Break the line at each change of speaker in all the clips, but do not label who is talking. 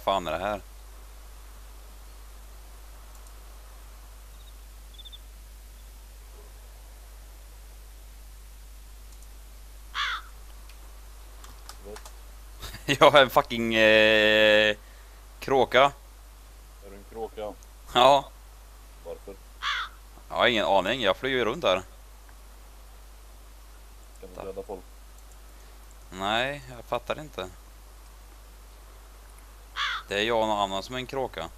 fan är det här?
Vad?
Jag har en fucking kråka.
Är du en kråka?
Ja,
Varför?
jag har ingen aning. Jag flyger runt där.
Kan du rädda folk?
Nej, jag fattar inte. Det är jag och någon annan som är en kråka.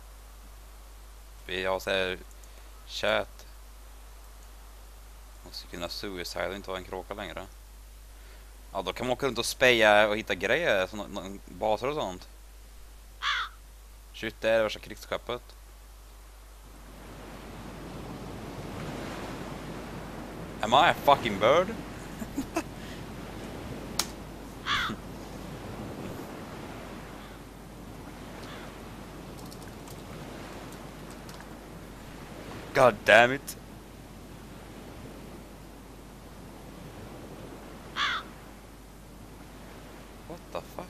Vi har såhär chat. Måste kunna suicide och inte vara en kråka längre. Ja, då kan man åka runt och speja och hitta grejer, som baser och sånt. Shit, det är det värsta krigsskeppet. Am I a fucking bird? God damn it. What the fuck?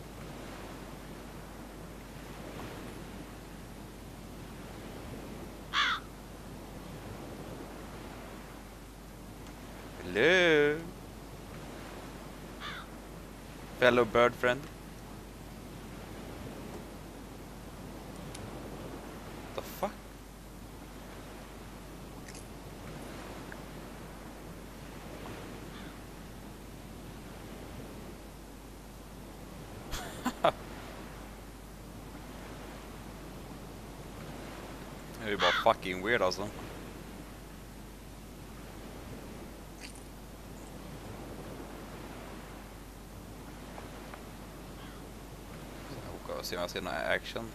Hello? Fellow bird friend? The fuck? Det är ju bara fucking weird alltså. Jag åker och ser om jag ser någon action.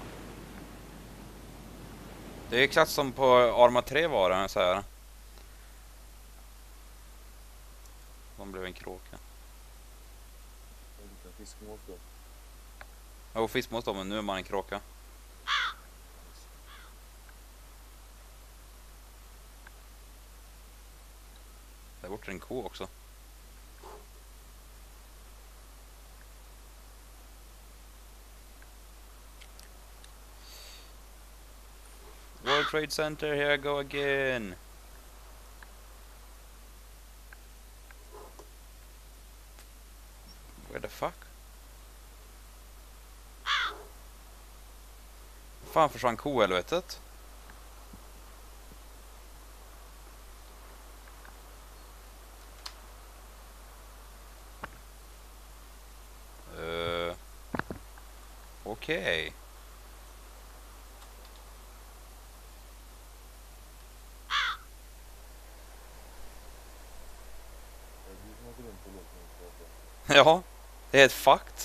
Det är exakt som på Arma 3 var det så här. De blev en kråka.
En liten fiskmås då.
Jo, fiskmås då, men nu är man en kråka. Där borta är en ko också. World Trade Center, here I go again. Where the fuck? Fan försvann kohelvetet? Okej.
Är det du som åker runt och låter mig prata?
Ja, det är ett fakt.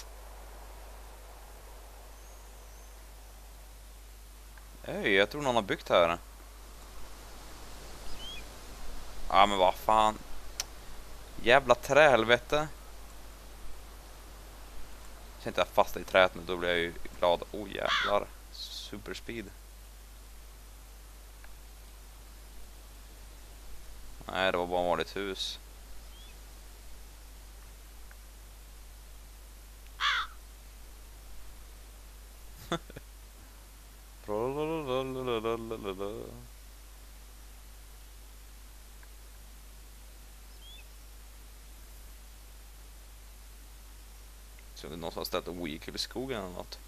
Ej, jag tror någon har byggt här. Ja, men vad fan. Jävla trähelvete. Jag inte jag fastnar i träet nu, då blir jag ju glad. Oh jävlar. Superspeed. Nej, det var bara ett vanligt hus. Så det är någon som har ställt en vehicle i skogen eller något.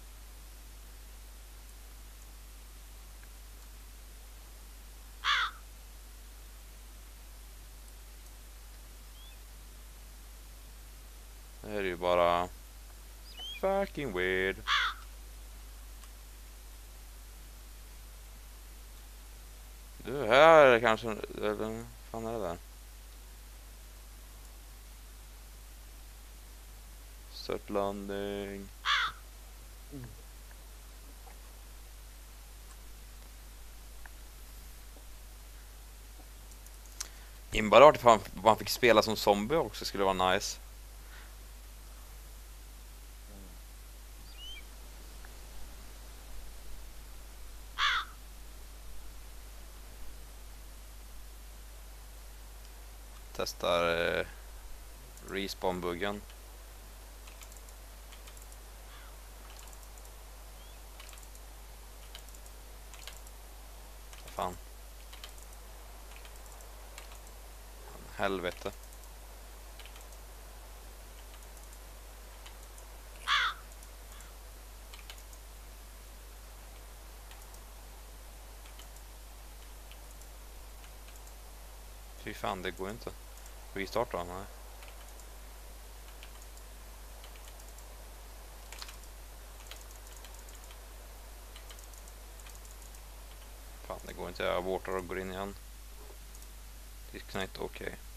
Det här är ju bara fucking weird. Du, här är det kanske, eller fan är det där? Start landing. Imbalart ifall man fick spela som zombie också skulle vara nice. Testar respawn-buggen. Helvete. Fy fan, det går inte. Restarta den här. Fan, det går inte. Jag abortar och går in igen. Disconnect, okej.